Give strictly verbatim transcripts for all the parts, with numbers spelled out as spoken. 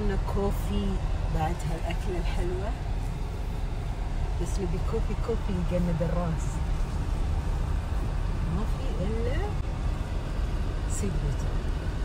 لنا كوفي بعد هالأكلة الحلوة، بس نبي كوفي كوفي يجند الراس، ما في إلا سيجرته.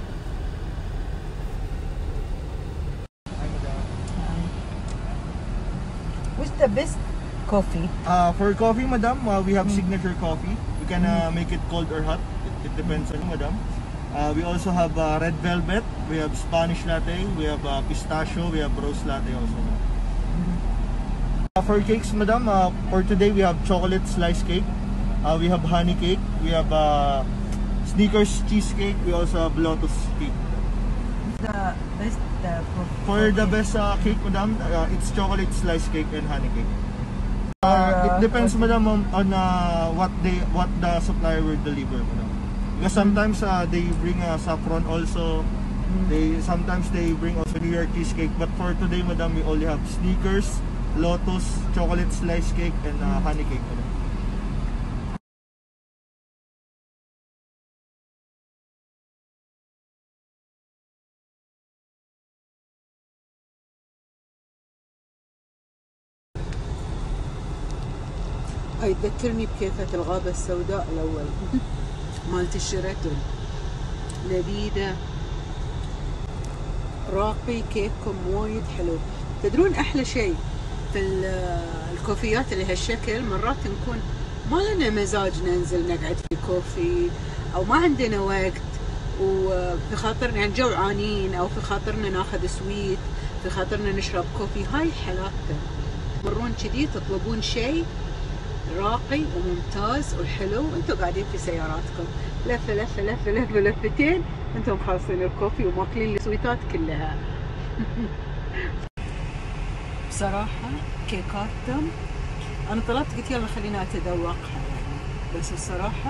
What's the best coffee? Uh, for coffee, madam, uh, we have mm. signature coffee. We can uh, make it cold or hot. It, it depends on you, madam. Uh, we also have uh, red velvet. We have Spanish latte. We have uh, pistachio. We have rose latte also. Mm. Uh, for cakes, madam, uh, for today we have chocolate slice cake. Uh, we have honey cake. We have uh, Snickers cheesecake. We also have lotus cake. The best uh, for, for the best uh, cake, madam, uh, it's chocolate slice cake and honey cake. Uh, it depends, madam, on, on uh, what they what the supplier will deliver, madam. Because sometimes uh, they bring uh, saffron also. Mm. They sometimes they bring also New York cheesecake. But for today, madam, we only have Snickers, lotus, chocolate slice cake, and uh, honey cake, madam. هاي تذكرني بكيكة الغابة السوداء الأول مالت الشيراتون، لذيذة، راقي، كيككم وايد حلو. تدرون أحلى شيء في الكوفيات اللي هالشكل، مرات نكون ما لنا مزاج ننزل نقعد في كوفي، أو ما عندنا وقت، وفي خاطرنا يعني جوعانين، أو في خاطرنا ناخذ سويت، في خاطرنا نشرب كوفي. هاي حلاوته، تمرون كذي تطلبون شيء راقي وممتاز وحلو، انتم قاعدين في سياراتكم، لفه لفه لفه لفه لفتين انتم خالصين الكوفي وماكلين السويتات كلها. بصراحه كيكاتهم انا طلبت قلت يلا خليني اتذوقها يعني، بس الصراحه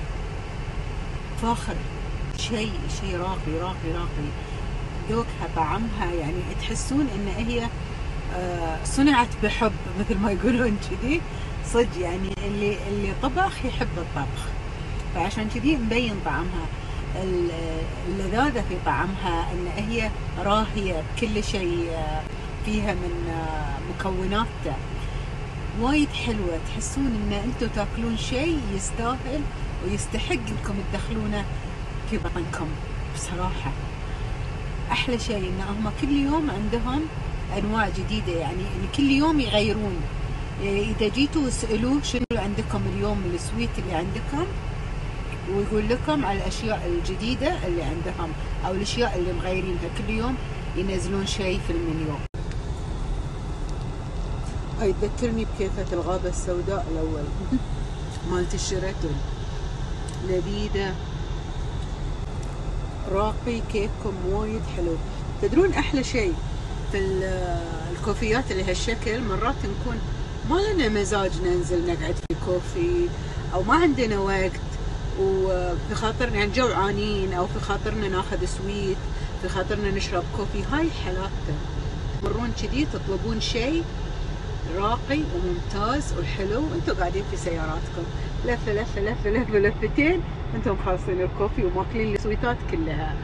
فاخر، شيء شيء راقي راقي راقي، ذوقها طعمها يعني تحسون ان هي صنعت بحب مثل ما يقولون كذي صدق، يعني اللي اللي طبخ يحب الطبخ، فعشان كذي مبين طعمها، اللذاذة في طعمها، ان هي راهية بكل شيء فيها من مكوناتها، وايد حلوة، تحسون ان انتم تاكلون شيء يستاهل ويستحق انكم تدخلونه في بطنكم. بصراحة احلى شيء ان هم كل يوم عندهم انواع جديدة، يعني كل يوم يغيرون. اذا جيتوا اسألوه شنو عندكم اليوم السويت اللي عندكم، ويقول لكم على الاشياء الجديدة اللي عندهم او الاشياء اللي مغيرينها، كل يوم ينزلون شيء في المنيو. هاي تذكرني بكيكة الغابة السوداء الاول مالت الشيراتون، لذيذة، راقي، كيككم وايد حلو. تدرون احلى شيء في الكوفيات اللي هالشكل، مرات نكون ما لنا مزاج ننزل نقعد في كوفي، او ما عندنا وقت، وفي خاطرنا يعني جوعانين، او في خاطرنا ناخذ سويت، في خاطرنا نشرب كوفي. هاي حلاوته، تمرون كذي تطلبون شيء راقي وممتاز وحلو، انتم قاعدين في سياراتكم، لفه لفه لفه لفه لفتين انتم خالصين الكوفي وماكلين السويتات كلها.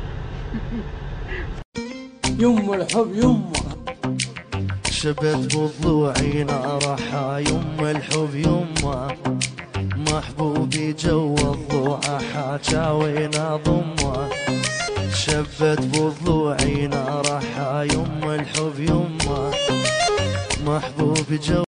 يما الحب يما شبت بضلوعي نارها، يما الحب يما محبوبي جو الضوعة حاجاوينا ضمه، شبت بضلوعي نارها، يما الحب يما محبوبي جو